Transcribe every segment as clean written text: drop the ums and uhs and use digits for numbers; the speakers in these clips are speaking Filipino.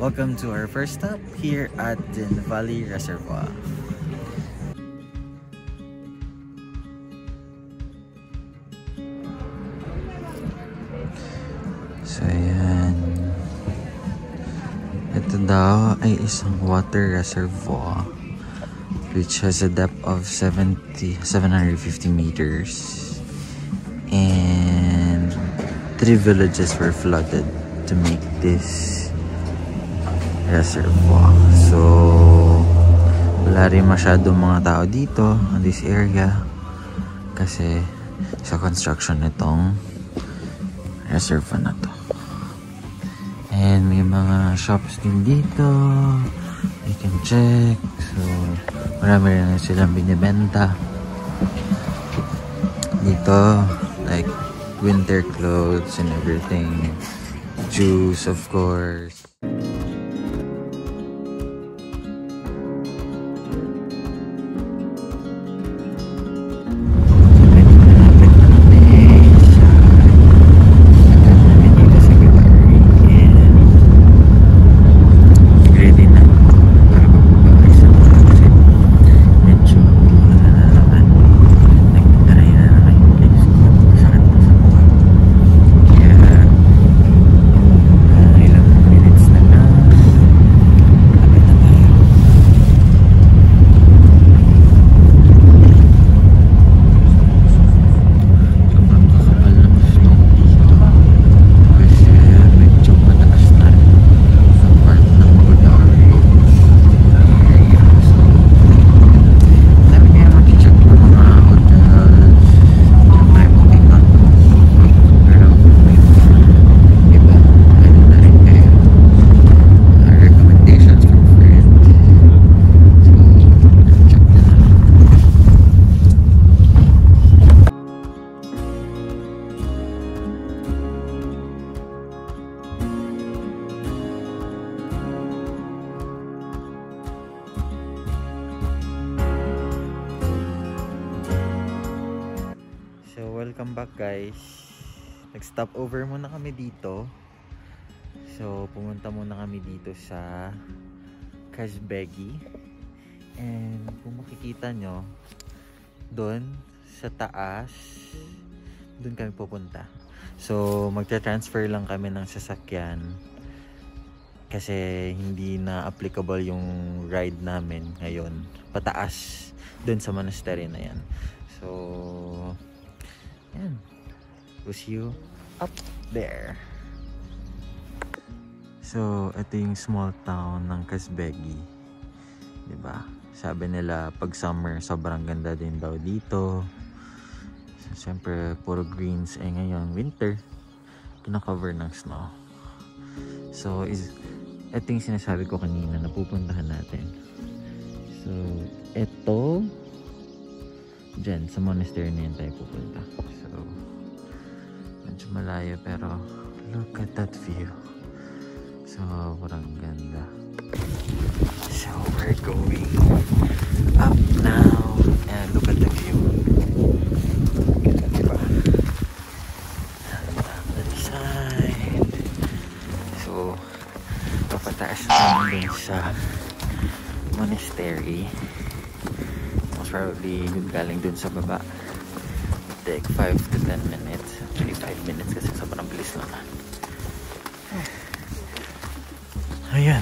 Welcome to our first stop here at Din Valley Reservoir. So ayan, ito daw ay isang water reservoir which has a depth of 750 meters, and 3 villages were flooded to make this reservoir. So wala rin masyadong mga tao dito on this area kasi sa construction nitong reservoir na to. And may mga shops din dito, you can check. So marami rin silang binibenta dito, like winter clothes and everything, juice of course. Welcome back guys. Nag-stop over muna kami dito. So pumunta muna kami dito sa Kazbegi. And kung makikita nyo, doon sa taas, doon kami pupunta. So magta-transfer lang kami ng sasakyan kasi hindi na applicable yung ride namin ngayon pataas doon sa monastery na yan. So yan, we'll see you up there. So ito yung small town ng Kazbegi, diba? Sabi nila pag summer sobrang ganda din daw dito. So, siyempre puro greens. Ngayon winter, kina-cover ng snow. So ito yung sinasabi ko kanina na pupuntahan natin. So ito dyan sa monastery na yan tayo pupunta. So medyo malayo pero look at that view. So sobrang ganda. So we're going up now and look at the view. Ganda, diba? And on the side. So papataas naman din sa monastery. Probably galing dun sa baba. Take 5 to 10 minutes. Actually 5 minutes kasi sobrang bilis lang. Ayan.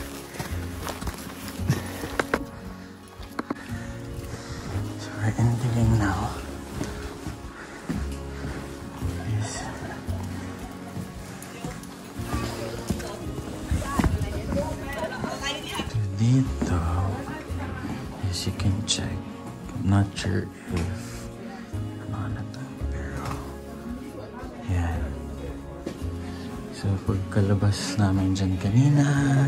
So we're entering now. Dito, as you can check, I'm not sure if ano na to, pero yeah. So pagkalabas namin dyan kanina,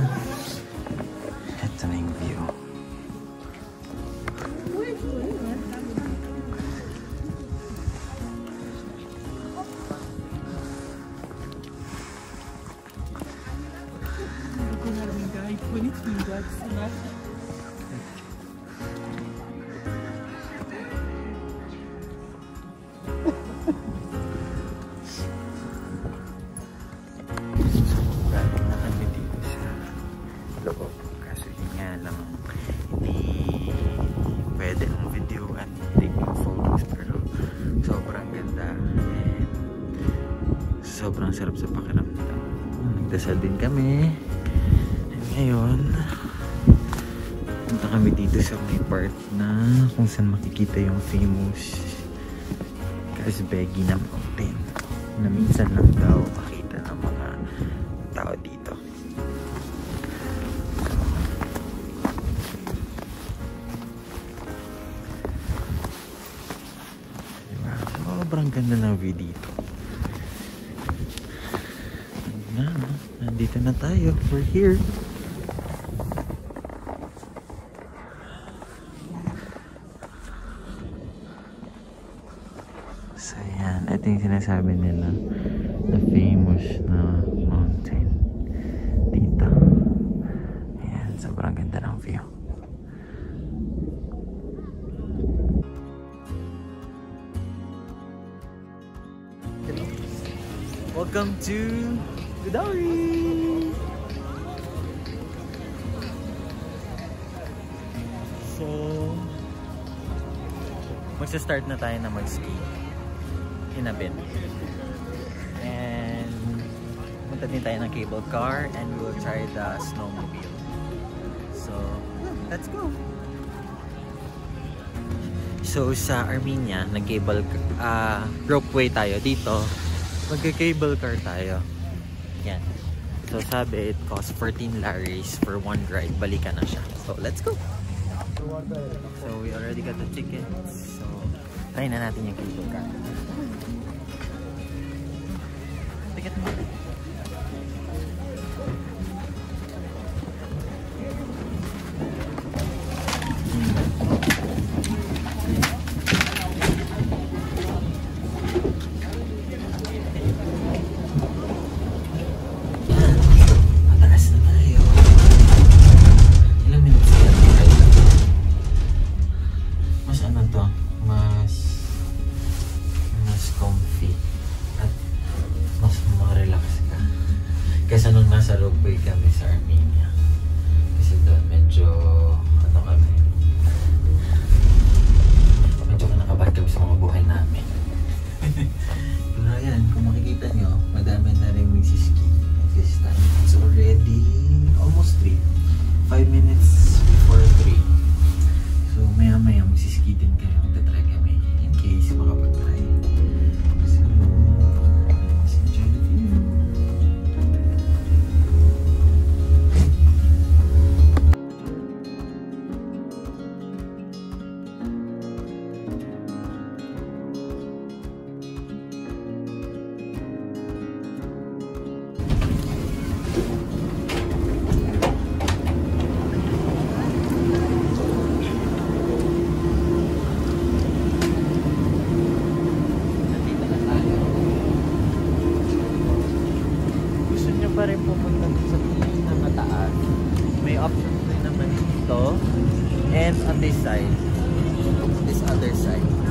ito na yung view. sobrang sarap sa pakiramdam. Nagdasal din kami. And ngayon, punta kami dito sa may part na kung saan makikita yung famous Kazbegi na mountain na minsan lang daw makita ng mga tao dito. Diba? Sobrang ganda ng view dito. Nandito na tayo. We're here. So yan, ito yung sinasabi nila na famous na mountain dito. Ayan, sobrang ganda ng view. Welcome to Godauri! So, magsa-start na tayo na mag-ski in a bit. And punta din tayo ng cable car and we'll try the snowmobile. So, let's go! So, sa Armenia, nag-cable ropeway tayo dito. Magka-cable car tayo. Yan. So, sabi, it costs 14 laris for one ride. Balikan na siya. So, let's go! So, we already got the tickets. So, try na natin yung cable car. Ticket mo. Kaysa nung nasa ropeway kami sa Armenia. Kasi doon medyo medyo kinakabahan kami sa mga buhay namin. Pero ayan, kung makikita nyo, madami na rin magsiski at this time. It's already almost 3. 5 minutes before 3. So maya maya magsiski din kayo. Magta-try kami in case makapag-try. So let's enjoy the view. Pa rin pumunta sa mataas. May option din naman dito and on this side, this other side.